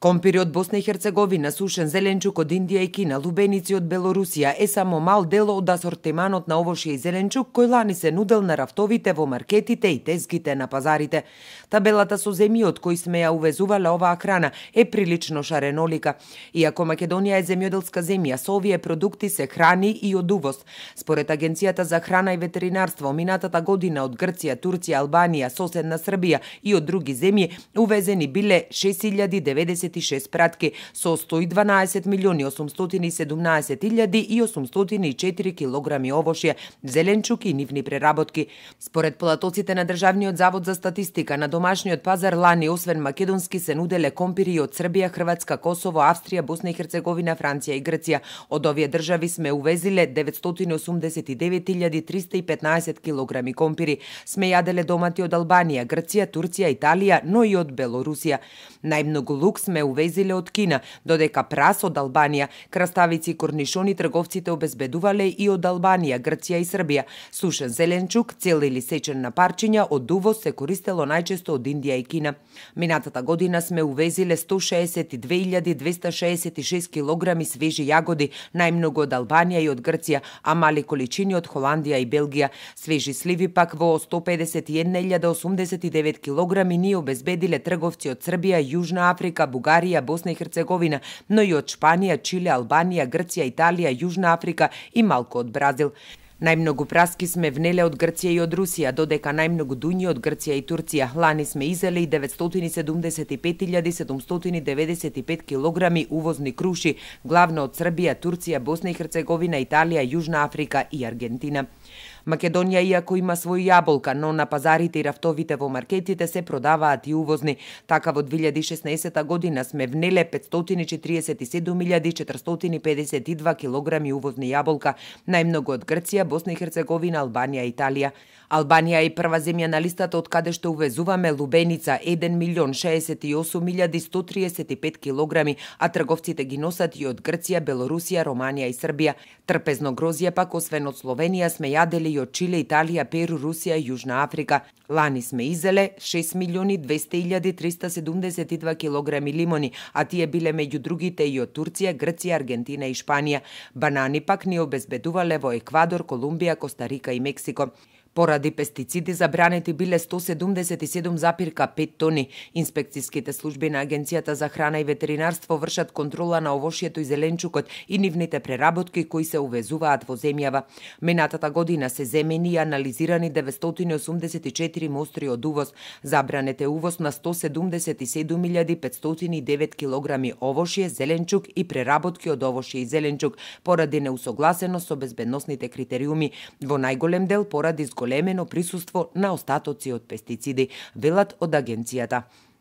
Компири од Босна и Херцеговина, сушен зеленчук од Индија и Кина, лубеници од Белорусија е само мал дел од асортиманот на овошје и зеленчук кој лани се нудел на рафтовите во маркетите и тезгите на пазарите. Табелата со земји од кои сме ја увезувале оваа храна е прилично шаренолика. Иако Македонија е земјоделска земја, со овие продукти се храни и од увоз. Според Агенцијата за храна и ветеринарство, минатата година од Грција, Турција, Албанија, соседна Србија и од други земји увезени биле 6096 пратки со 112 милиони 817 илјади и 804 килограми овошје, зеленчук и нивни преработки. Според податоците на Државниот завод за статистика, на домашниот пазар лани освен македонски се нуделе компири од Србија, Хрватска, Косово, Австрија, Босна и Херцеговина, Франција и Грција. Од овие држави сме увезиле 989.315 килограми компири. Сме јаделе домати од Албанија, Грција, Турција, Италија, но и од Белорусија. Најмногу лук сме увезиле од Кина, додека прас од Албанија, краставици и корнишони трговците обезбедувале и од Албанија, Грција и Србија. Сушен зеленчук, цел или сечен на парчиња, од увоз се користело најчесто од Индија и Кина. Минатата година сме увезиле 162.266 килограми свежи јагоди, најмногу од Албанија и од Грција, а мали количини од Холандија и Белгија. Свежи сливи пак во 151.089 килограми ние обезбедиле трговци од Србија, Јужна Африка, Бугарија, Босна и Херцеговина, но и од Шпанија, Чиле, Албанија, Грција, Италија, Јужна Африка и малку од Бразил. Најмногу праски сме внеле од Грција и од Русија, додека најмногу дуњи од Грција и Турција. Лани сме изеле и 975.795 килограми увозни круши, главно од Србија, Турција, Босна и Херцеговина, Италија, Јужна Африка и Аргентина. Македонија, иако има свој јаболка, но на пазарите и рафтовите во маркетите се продаваат и увозни. Така во 2016 година сме внеле 547.452 килограми увозни јаболка, најмногу од Грција, Босна и Херцеговина, Албанија и Италија. Албанија е прва земја на листата од каде што увезуваме лубеница 1.068.135 килограми, а трговците ги носат и од Грција, Белорусија, Романија и Србија. Трпезно грозје пак освен од Словенија сме јадели и од Чиле, Италија, Перу, Русија и Јужна Африка. Лани сме изеле 6.200.372 килограми лимони, а тие биле меѓу другите и од Турција, Грција, Аргентина и Шпанија. Банани пак ни обезбедувале во Еквадор, Колумбија, Костарика и Мексико. Поради пестициди забранети биле 177,5 тони. Инспекцијските служби на Агенцијата за храна и ветеринарство вршат контрола на овошјето и зеленчукот и нивните преработки кои се увезуваат во земјава. Минатата година се земени и анализирани 984 мостри од увоз. Забранет е увоз на 177.509 килограми овошје, зеленчук и преработки од овошје и зеленчук поради неусогласеност со безбедносните критериуми, во најголем дел поради големено присуство на остатоци од пестициди, велат од агенцијата.